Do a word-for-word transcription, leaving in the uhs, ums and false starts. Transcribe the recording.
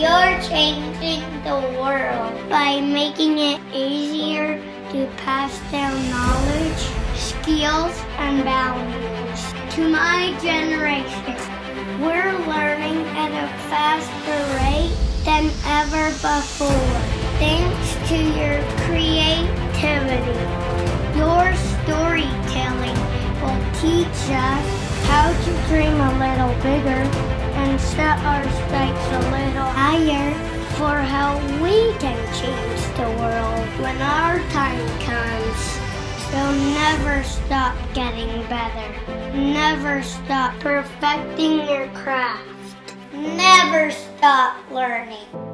You're changing the world by making it easier to pass down knowledge, skills, and values to my generation. We're learning at a faster rate than ever before, thanks to your creativity. Your storytelling will teach us how to dream a little bigger and set our sights a little higher for how we can change the world when our time comes. So never stop getting better. Never stop perfecting your craft. Never stop learning.